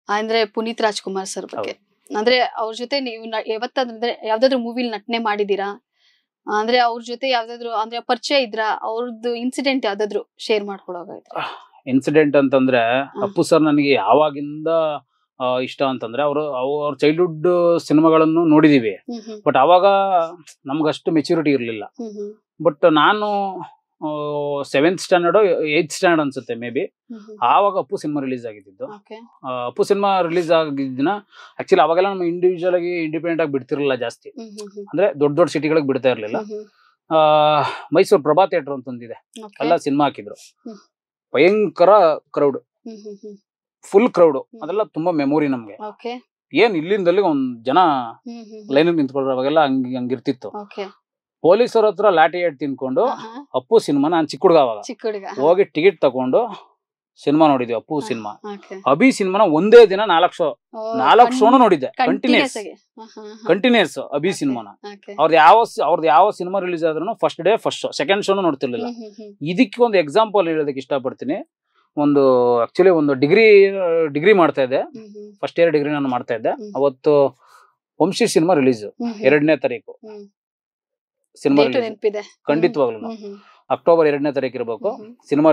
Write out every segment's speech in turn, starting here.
ಅಂದ್ರೆ ಪುನೀತ್ ರಾಜ್ಕುಮಾರ್ ಸರ್ ಬಗ್ಗೆ ಅಂದ್ರೆ ಅವ್ರ ಜೊತೆ ನೀವು ಯಾವತ್ತಾದ್ರೆ ಯಾವ್ದಾದ್ರು ಮೂವಿಲಿ ನಟನೆ ಮಾಡಿದೀರಾ ಅಂದ್ರೆ ಅವ್ರ ಜೊತೆ ಯಾವ್ದಾದ್ರು ಅಂದ್ರೆ ಪರಿಚಯ ಇದ್ರ ಅವ್ರದ್ದು ಇನ್ಸಿಡೆಂಟ್ ಯಾವ್ದಾದ್ರು ಶೇರ್ ಮಾಡ್ಕೊಳೋಗಾಯ್ತು ಇನ್ಸಿಡೆಂಟ್ ಅಂತಂದ್ರೆ ಅಪ್ಪು ಸರ್ ನನಗೆ ಯಾವಾಗಿಂದ ಇಷ್ಟ ಅಂತಂದ್ರೆ ಅವ್ರ ಚೈಲ್ಡ್ಹುಡ್ ಸಿನಿಮಾಗಳನ್ನು ನೋಡಿದೀವಿ ಬಟ್ ಅವಾಗ ನಮ್ಗಷ್ಟು ಮೆಚುರಿಟಿ ಇರ್ಲಿಲ್ಲ ಬಟ್ ನಾನು 7th ಸ್ಟ್ಯಾಂಡರ್ಡ್ 8th ಸ್ಟ್ಯಾಂಡರ್ಡ್ ಅನ್ಸುತ್ತೆ ಮೇ ಬಿ ಆವಾಗ ಅಪ್ಪು ಸಿನಿಮಾ ರಿಲೀಸ್ ಆಗಿದ್ದು ಅಪ್ಪು ಸಿನಿಮಾ ರಿಲೀಸ್ ಆಗಿದ್ದಿನ ಆಕ್ಚುಲಿ ಅವಾಗೆಲ್ಲ ನಮ್ಮ ಇಂಡಿವಿಜುವಲ್ ಆಗಿ ಇಂಡಿಪೆಂಡೆಂಟ್ ಆಗಿ ಬಿಡ್ತಿರ್ಲಿಲ್ಲ ಜಾಸ್ತಿ ಅಂದ್ರೆ ದೊಡ್ಡ ದೊಡ್ಡ ಸಿಟಿಗಳಿಗೆ ಬಿಡ್ತಾ ಇರ್ಲಿಲ್ಲ ಮೈಸೂರು ಪ್ರಭಾ ಥಿಯೇಟರ್ ಅಂತ ಒಂದಿದೆ ಎಲ್ಲ ಸಿನಿಮಾ ಹಾಕಿದ್ರು ಭಯಂಕರ ಕ್ರೌಡ್ ಫುಲ್ ಕ್ರೌಡ್ ಅದೆಲ್ಲ ತುಂಬಾ ಮೆಮೊರಿ ನಮ್ಗೆ ಏನ್ ಇಲ್ಲಿಂದಲ್ಲಿ ಒಂದ್ ಜನ ಲೈನ್ ನಿಂತ್ಕೊಂಡ್ರೆ ಅವಾಗೆಲ್ಲ ಹಂಗಿರ್ತಿತ್ತು ಪೊಲೀಸರ ಹತ್ರ ಲಾಠಿ ಏಟ್ ತಿನ್ಕೊಂಡು ಅಪ್ಪು ಸಿನಿಮಾ ನಾನ್ ಚಿಕ್ಕ ಹುಡುಗ ಅವಾಗ ಹೋಗಿ ಟಿಕೆಟ್ ತಗೊಂಡು ಸಿನಿಮಾ ನೋಡಿದ್ವಿ ಅಪ್ಪು ಸಿನಿಮಾ ಅಭಿ ಸಿನಿಮಾನ ಒಂದೇ ದಿನ 4 ಶೋನು ನೋಡಿದ್ದೆ ಕಂಟಿನ್ಯೂಸ್ ಅಭಿ ಸಿನಿಮಾನ ಅವ್ರದ್ದು ಯಾವ ಸಿನಿಮಾ ರಿಲೀಸ್ ಆದ್ರೂ first day first show second ಶೋನು ನೋಡ್ತಿರ್ಲಿಲ್ಲ ಇದಕ್ಕೆ ಒಂದು ಎಕ್ಸಾಂಪಲ್ ಹೇಳೋದಕ್ಕೆ ಇಷ್ಟಪಡ್ತೀನಿ ಒಂದು ಆಕ್ಚುಲಿ ಒಂದು ಡಿಗ್ರಿ ಮಾಡ್ತಾ ಇದ್ದೆ ಫಸ್ಟ್ ಇಯರ್ ಡಿಗ್ರಿ ನಾನು ಮಾಡ್ತಾ ಇದ್ದೆ ಅವತ್ತು ವಂಶಿ ಸಿನಿಮಾ ರಿಲೀಸ್ 2ನೇ ತಾರೀಕು ಸಿನಿಮಾ ರಿಲೀಸ್ ಖಂಡಿತವಾಗ್ಲು ಅಕ್ಟೋಬರ್ 2ನೇ ತಾರೀಕು ಇರ್ಬೇಕು ಸಿನಿಮಾ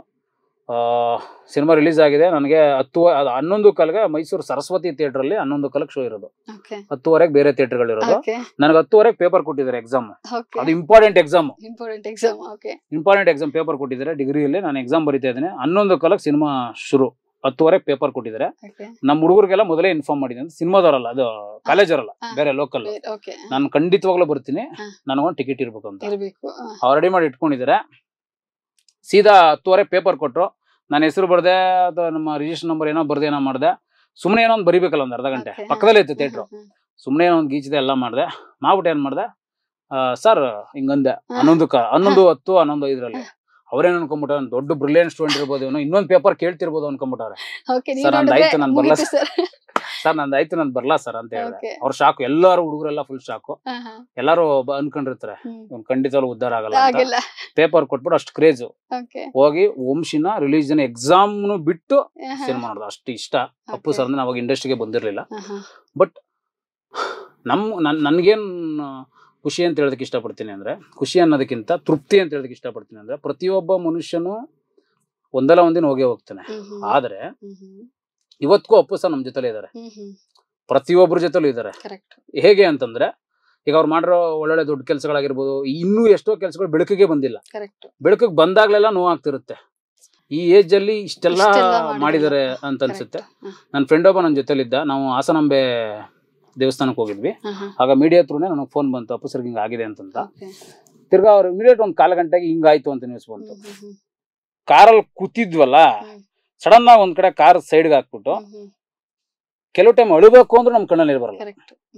ರಿಲೀಸ್ ಆಗಿದೆ ನನಗೆ 11 ಕಾಲ್ಗೆ ಮೈಸೂರು ಸರಸ್ವತಿ ಥಿಯೇಟರ್ ಅಲ್ಲಿ 11 ಕಾಲಕ್ಕೆ ಶೋ ಇರೋದು 10ವರೆಗೆ ಬೇರೆ ಥಿಯೇಟರ್ ಇರೋದು ನನಗೆ 10ವರೆಗೆ ಪೇಪರ್ ಕೊಟ್ಟಿದ್ದಾರೆ ಎಕ್ಸಾಮ್ ಅದು ಇಂಪಾರ್ಟೆಂಟ್ ಎಕ್ಸಾಮ್ ಪೇಪರ್ ಕೊಟ್ಟಿದ್ದಾರೆ ಡಿಗ್ರಿಯಲ್ಲಿ ನಾನು ಎಕ್ಸಾಮ್ ಬರೀತಾ ಇದ್ದೇನೆ 11 ಕಾಲಕ್ಕೆ ಸಿನಿಮಾ ಶುರು 10ವರೆಗೆ ಪೇಪರ್ ಕೊಟ್ಟಿದ್ದಾರೆ ನಮ್ಮ ಹುಡುಗರಿಗೆಲ್ಲ ಮೊದಲೇ ಇನ್ಫಾರ್ಮ್ ಮಾಡಿದ್ದೀನಿ ಸಿನಿಮಾದವರಲ್ಲ ಅದು ಕಾಲೇಜರಲ್ಲ ಬೇರೆ ಲೋಕಲ್ ನಾನು ಖಂಡಿತವಾಗ್ಲೂ ಬರ್ತೀನಿ ನನಗೊಂದು ಟಿಕೆಟ್ ಇರ್ಬೇಕು ಅಂತ ಅವ್ರು ರೆಡಿ ಮಾಡಿ ಇಟ್ಕೊಂಡಿದ್ದಾರೆ ಸೀದಾ 10ವರೆಗೆ ಪೇಪರ್ ಕೊಟ್ರು ನಾನು ಹೆಸರು ಬರ್ದೆ ಅಥವಾ ನಮ್ಮ ರಿಜಿಸ್ಟರ್ ನಂಬರ್ ಏನೋ ಬರ್ದೆ ಏನೋ ಮಾಡಿದೆ ಸುಮ್ಮನೆ ಏನೋ ಒಂದು ಬರಿಬೇಕಲ್ಲ ಒಂದು ಅರ್ಧ ಗಂಟೆ ಪಕ್ಕದಲ್ಲೇ ಇತ್ತು ಥಿಯೇಟ್ರು ಸುಮ್ಮನೆ ಏನೋ ಒಂದು ಗೀಚಿದೆ ಎಲ್ಲ ಮಾಡಿದೆ ಮಾಡ್ಬಿಟ್ಟು ಏನ್ ಮಾಡಿದೆ ಸರ್ ಹಿಂಗಂದೆ 11:10 11:05 ಅವ್ರೇನ್ ಅನ್ಕೊಂಡ್ಬಿಟ್ಟ ದೊಡ್ಡ ಬ್ರಿಲಿಯಂಟ್ ಸ್ಟೂಡೆಂಟ್ ಇರ್ಬೋದು ಇನ್ನೊಂದು ಪೇಪರ್ ಕೇಳ್ತಿರ್ಬೋದು ಅನ್ಕೊಂಡ್ಬಿಟ್ಟಾರೆ ಸರ್ ನಂದಾಯ್ತು ನಾನು ಬರ್ಲಾ ಸರ್ ನಂದಾಯ್ತು ನಾನು ಬರ್ಲಾ ಸರ್ ಅಂತ ಹೇಳಿದೆ ಅವ್ರ ಶಾಕು ಎಲ್ಲಾರು ಹುಡುಗರೆಲ್ಲ ಫುಲ್ ಶಾಕು ಎಲ್ಲಾರು ಅನ್ಕೊಂಡಿರ್ತಾರೆ ಖಂಡಿತವಾಗ್ಲೂ ಉದ್ಧಾರ ಆಗಲ್ಲ ಪೇಪರ್ ಕೊಟ್ಬಿಟ್ಟು ಅಷ್ಟು ಕ್ರೇಜು ಹೋಗಿ ವಂಶಿನ ರಿಲೀಜನ್ ಎಕ್ಸಾಮ್ ಬಿಟ್ಟು ಸಿನಿಮಾ ನೋಡ್ದು ಅಷ್ಟು ಇಷ್ಟ ಅಪ್ಪು ಸರ್ ಅಂದ್ರೆ ಅವಾಗ ಇಂಡಸ್ಟ್ರಿಗೆ ಬಂದಿರ್ಲಿಲ್ಲ ಬಟ್ ನನ್ಗೇನ್ ಖುಷಿ ಅಂತ ಹೇಳೋದಕ್ಕೆ ಇಷ್ಟಪಡ್ತೀನಿ ಅಂದ್ರೆ ಖುಷಿ ಅನ್ನೋದಕ್ಕಿಂತ ತೃಪ್ತಿ ಅಂತ ಹೇಳೋದಕ್ಕೆ ಇಷ್ಟಪಡ್ತೀನಿ ಅಂದ್ರೆ ಪ್ರತಿಯೊಬ್ಬ ಮನುಷ್ಯನು ಒಂದಲ್ಲ ಒಂದಿನ ಹೋಗೇ ಹೋಗ್ತಾನೆ ಆದ್ರೆ ಇವತ್ತಿಗೂ ಅಪ್ಪು ಸರ್ ನಮ್ ಜೊತೆಲೇ ಇದಾರೆ ಪ್ರತಿಯೊಬ್ಬರ ಜೊತೆಲೂ ಇದಾರೆ ಹೇಗೆ ಅಂತಂದ್ರೆ ಈಗ ಅವ್ರು ಮಾಡಿರೋ ಒಳ್ಳೊಳ್ಳೆ ದೊಡ್ಡ ಕೆಲಸಗಳಾಗಿರ್ಬೋದು ಇನ್ನೂ ಎಷ್ಟೋ ಕೆಲಸಗಳು ಬೆಳಕಿಗೆ ಬಂದಿಲ್ಲ ಬೆಳಕಿಗೆ ಬಂದಾಗ್ಲೆಲ್ಲ ನೋವಾಗ್ತಿರುತ್ತೆ ಈ ಏಜ್ ಅಲ್ಲಿ ಇಷ್ಟೆಲ್ಲ ಮಾಡಿದ್ದಾರೆ ಅಂತ ಅನ್ಸುತ್ತೆ ನನ್ನ ಫ್ರೆಂಡ್ ಒಬ್ಬ ನನ್ನ ಜೊತೆಲಿದ್ದ ನಾವು ಹಾಸನಾಂಬೆ ದೇವಸ್ಥಾನಕ್ಕೆ ಹೋಗಿದ್ವಿ ಆಗ ಮೀಡಿಯಾ ಥ್ರೂನೇ ನನಗೆ ಫೋನ್ ಬಂತು ಅಪ್ಪು ಸರ್ಗೆ ಹಿಂಗ ಆಗಿದೆ ಅಂತಂತ ತಿರ್ಗಾ ಅವ್ರು ಇಮಿಡಿಯೇಟ್ ಒಂದು 4 ಗಂಟೆಗೆ ಹಿಂಗಾಯ್ತು ಅಂತ ನ್ಯೂಸ್ ಬಂತು ಕಾರಲ್ಲಿ ಕೂತಿದ್ವಲ್ಲ ಸಡನ್ ಆಗಿ ಒಂದ್ ಕಡೆ ಕಾರ್ ಸೈಡ್ಗೆ ಹಾಕ್ಬಿಟ್ಟು ಕೆಲವು ಟೈಮ್ ಅಳಬೇಕು ಅಂದ್ರೂ ನಮ್ ಕಣ್ಣಲ್ಲಿ ನೀರು ಬರಲ್ಲ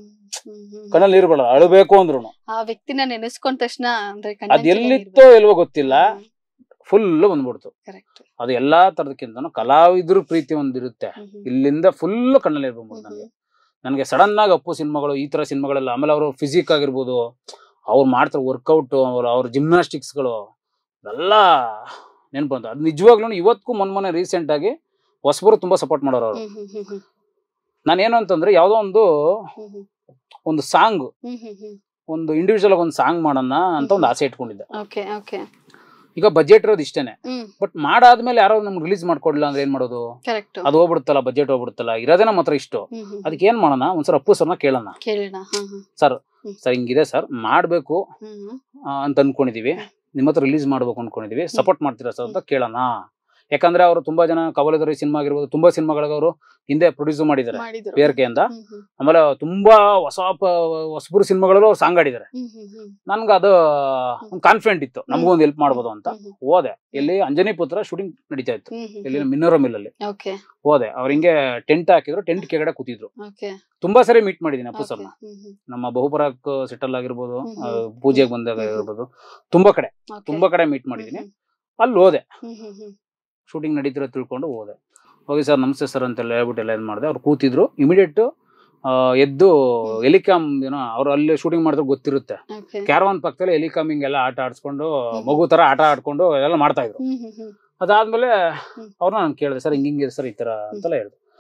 ಅಳಬೇಕು ಅಂದ್ರು ಆ ವ್ಯಕ್ತಿನ ನೆನೆಸ್ಕೊಂಡ ತಕ್ಷಣ ಅದ್ ಎಲ್ಲಿತ್ತೋ ಎಲ್ವೋ ಗೊತ್ತಿಲ್ಲ ಫುಲ್ ಬಂದ್ಬಿಡ್ತು ಅದು ಎಲ್ಲಾ ತರದಕ್ಕಿಂತ ಕಲಾವಿದ್ರ ಪ್ರೀತಿ ಒಂದಿರುತ್ತೆ ಇಲ್ಲಿಂದ ಫುಲ್ ಕಣ್ಣಲ್ಲಿ ನೀರು ಬಂದ್ಬಿಡ್ತು ನನಗೆ ಸಡನ್ ಆಗಿ ಅಪ್ಪು ಸಿನಿಮಾಗಳು ಈ ತರ ಸಿನಿಮಾಗಳೆಲ್ಲ ಆಮೇಲೆ ಅವರು ಫಿಸಿಕ್ ಆಗಿರ್ಬೋದು ಅವ್ರು ಮಾಡ್ತಾರೆ ವರ್ಕೌಟ್ ಅವ್ರ ಜಿಮ್ನಾಸ್ಟಿಕ್ಸ್ಗಳು ಎಲ್ಲ ನೆನಪು ಬಂತು ಅದು ನಿಜವಾಗ್ಲೂ ಇವತ್ತಿಗೂ ಮೊನ್ನೆ ರೀಸೆಂಟ್ ಆಗಿ ಹೊಸಬರು ತುಂಬಾ ಸಪೋರ್ಟ್ ಮಾಡೋರು ಅವರು ನಾನೇನು ಅಂತಂದ್ರೆ ಯಾವ್ದೋ ಒಂದು ಸಾಂಗ್ ಒಂದು ಇಂಡಿವಿಜುವಲ್ ಆಗಿ ಒಂದು ಸಾಂಗ್ ಮಾಡೋಣ ಅಂತ ಒಂದು ಆಸೆ ಇಟ್ಕೊಂಡಿದ್ದೆ ಈಗ ಬಜೆಟ್ ಇರೋದು ಇಷ್ಟೇನೆ ಬಟ್ ಮಾಡಾದ್ಮೇಲೆ ಯಾರೋ ನಮ್ಗೆ ರಿಲೀಸ್ ಮಾಡ್ಕೊಡ್ಲಿಲ್ಲ ಅಂದ್ರೆ ಏನ್ ಮಾಡೋದು ಅದು ಹೋಗ್ಬಿಡುತ್ತಲ್ಲ ಬಜೆಟ್ ಹೋಗ್ಬಿಡುತ್ತಲ್ಲ ಇರೋದೇ ನಮ್ಮ ಹತ್ರ ಇಷ್ಟು ಅದಕ್ಕೆ ಏನ್ ಮಾಡೋಣ ಒಂದ್ಸಲ ಅಪ್ಪು ಸರ್ನ ಕೇಳೋಣ ಸರ್ ಹಿಂಗಿದೆ ಸರ್ ಮಾಡ್ಬೇಕು ಅಂತ ಅನ್ಕೊಂಡಿದೀವಿ ನಿಮ್ಮ ಹತ್ರ ರಿಲೀಸ್ ಮಾಡ್ಬೇಕು ಅನ್ಕೊಂಡಿದೀವಿ ಸಪೋರ್ಟ್ ಮಾಡ್ತೀರಾ ಸರ್ ಅಂತ ಕೇಳೋಣ ಯಾಕಂದ್ರೆ ಅವರು ತುಂಬಾ ಜನ ಕವಲದರಿ ಸಿನಿಮಾ ಆಗಿರ್ಬೋದು ತುಂಬಾ ಸಿನಿಮಾಗಳಿಗೆ ಅವರು ಹಿಂದೆ ಪ್ರೊಡ್ಯೂಸ್ ಮಾಡಿದ್ದಾರೆ PRK ಆಮೇಲೆ ತುಂಬಾ ಹೊಸಬರು ಸಿನಿಮಾಗಳಲ್ಲೂ ಅವ್ರು ಸಾಂಗ್ ಆಡಿದ್ದಾರೆ ನನ್ಗೆ ಅದು ಕಾನ್ಫಿಡೆಂಟ್ ಇತ್ತು ನಮಗೂ ಒಂದು ಹೆಲ್ಪ್ ಮಾಡ್ಬೋದು ಅಂತ ಹೋದೆ ಇಲ್ಲಿ ಅಂಜನಿ ಪುತ್ರ ಶೂಟಿಂಗ್ ನಡೀತಾ ಇತ್ತು ಇಲ್ಲಿ ಮಿನ್ನೋರ ಮಿಲ್ಲಲ್ಲಿ ಹೋದೆ ಅವ್ರ ಹಿಂಗೆ ಟೆಂಟ್ ಹಾಕಿದ್ರು ಟೆಂಟ್ ಕೆಳಗಡೆ ಕೂತಿದ್ರು ತುಂಬಾ ಸರಿ ಮೀಟ್ ಮಾಡಿದೀನಿ ಅಪ್ಪು ಸರ್ನ ನಮ್ಮ ಬಹುಪರಾಕ್ ಸೆಟಲ್ ಆಗಿರ್ಬೋದು ಪೂಜೆಗೆ ಬಂದಾಗ ಆಗಿರ್ಬೋದು ತುಂಬಾ ಕಡೆ ಮೀಟ್ ಮಾಡಿದೀನಿ ಅಲ್ಲಿ ಹೋದೆ ಶೂಟಿಂಗ್ ನಡೀತಿರೋ ತಿಳ್ಕೊಂಡು ಹೋಗಿ ಸರ್ ನಮಸ್ತೆ ಸರ್ ಅಂತೆಲ್ಲ ಹೇಳ್ಬಿಟ್ಟು ಎಲ್ಲ ಏನ್ ಮಾಡಿದೆ ಅವ್ರು ಕೂತಿದ್ರು ಇಮಿಡಿಯೇಟ್ ಎದ್ದು ಹೆಲಿಕಾಮ್ ಏನೋ ಅವ್ರು ಅಲ್ಲಿ ಶೂಟಿಂಗ್ ಮಾಡಿದ್ರೆ ಗೊತ್ತಿರುತ್ತೆ ಕ್ಯಾರವಾನ್ ಪಕ್ಕದಲ್ಲಿ ಹೆಲಿಕಾಮಿಂಗ್ ಎಲ್ಲ ಆಟ ಆಡ್ಸ್ಕೊಂಡು ಮಗು ತರ ಆಟ ಆಡ್ಕೊಂಡು ಎಲ್ಲ ಮಾಡ್ತಾ ಇದ್ರು ಅದಾದ್ಮೇಲೆ ಅವ್ರನ್ನ ನಾನು ಕೇಳಿದೆ ಸರ್ ಹಿಂಗಿದೆ ಸರ್ ಈ ತರ ಅಂತೆಲ್ಲ ಹೇಳಿದ್ರು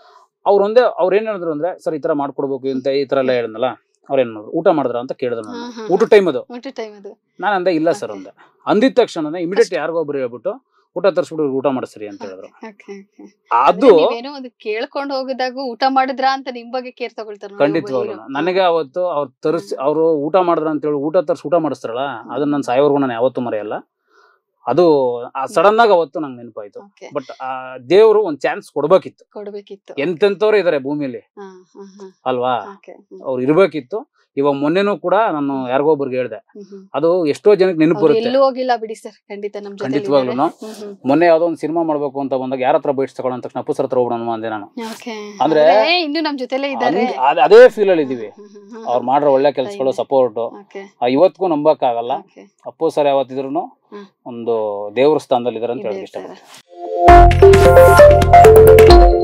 ಅವ್ರೊಂದೇ ಅವ್ರ ಏನ್ ಹೇಳಿದ್ರು ಅಂದ್ರೆ ಸರ್ ಈ ತರ ಮಾಡ್ಕೊಡ್ಬೇಕು ಅಂತ ಈ ತರ ಎಲ್ಲ ಹೇಳಿದ್ನಲ್ಲ ಅವ್ರ ಏನ್ ಮಾಡಿದ್ರು ಊಟ ಮಾಡಿದ್ರ ಅಂತ ಕೇಳಿದ್ರು ನಾನು ಊಟ ಟೈಮ್ ಅದು ನಾನು ಅಂದೆ ಇಲ್ಲ ಸರ್ ಅಂದೆ ಅಂದಿದ ತಕ್ಷಣ ಇಮಿಡಿಯೇಟ್ ಯಾರಿಗೋ ಒಬ್ರು ಹೇಳ್ಬಿಟ್ಟು ಊಟ ತರಿಸ್ಬಿಟ್ಟು ಊಟ ಮಾಡಿಸ್ರಿ ಅಂತ ಹೇಳಿದ್ರು ಅದು ಕೇಳ್ಕೊಂಡು ಹೋಗಿದಾಗ ಊಟ ಮಾಡಿದ್ರ ಅಂತ ನಿಮ್ ಬಗ್ಗೆ ಕೇರ್ ತಗೊಳ್ತಾರೆ ಖಂಡಿತವಾಗ್ಲು ನನಗೆ ಅವತ್ತು ಅವ್ರು ತರಿಸಿ ಅವ್ರು ಊಟ ಮಾಡಿದ್ರ ಅಂತ ಹೇಳಿ ಊಟ ತರಿಸಿ ಊಟ ಮಾಡಿಸ್ತಾರಲ್ಲ ಅದನ್ನ ನಾನು ಸಾಯೋವರೆಗೂ ನಾನು ಯಾವತ್ತೂ ಮರೆಯಲ್ಲ ಅದು ಸಡನ್ ಆಗಿ ಅವತ್ತು ನಂಗೆ ನೆನಪಾಯ್ತು ಬಟ್ ಆ ದೇವ್ರು ಒಂದ್ ಚಾನ್ಸ್ ಕೊಡ್ಬೇಕಿತ್ತು ಎಂತೆಂತವ್ರು ಇದಾರೆ ಭೂಮಿಲಿ ಅಲ್ವಾ ಅವ್ರು ಇರ್ಬೇಕಿತ್ತು ಇವಾಗ ಮೊನ್ನೆನೂ ಕೂಡ ನಾನು ಯಾರಿಗೋ ಒಬ್ರಿಗೆ ಹೇಳ್ದೆ ಅದು ಎಷ್ಟೋ ಜನಕ್ಕೆ ನೆನಪು ಬರುತ್ತೆ ಹೋಗಿಲ್ಲ ಬಿಡಿ ಸರ್ ಖಂಡಿತವಾಗ್ಲೂ ಮೊನ್ನೆ ಯಾವ್ದೋ ಒಂದು ಸಿನಿಮಾ ಮಾಡ್ಬೇಕು ಅಂತ ಬಂದಾಗ ಯಾರ ಹತ್ರ ಬೈಟ್ಸ್ ತಗೊಳ್ಳೋ ತಕ್ಷಣ ಅಪ್ಪು ಸರ್ ಹತ್ರ ಹೋಗೋಣ ಅಂದೆ ನಾನು ಅಂದ್ರೆ ಇನ್ನು ನಮ್ ಜೊತೆಲೇ ಇದ್ದಾರೆ ಅದೇ ಫೀಲ್ ಅಲ್ಲಿ ಇದೀವಿ ಅವ್ರು ಮಾಡ್ರೋ ಒಳ್ಳೆ ಕೆಲ್ಸಗಳು ಸಪೋರ್ಟ್ ಇವತ್ತಿಗೂ ನಂಬಕ್ ಆಗಲ್ಲ ಅಪ್ಪು ಸರ್ ಯಾವತ್ತಿದ್ರು ಒಂದು ದೇವ್ರ ಸ್ಥಾನದಲ್ಲಿ ಇದಾರೆ ಅಂತ ಹೇಳಕ್ ಇಷ್ಟ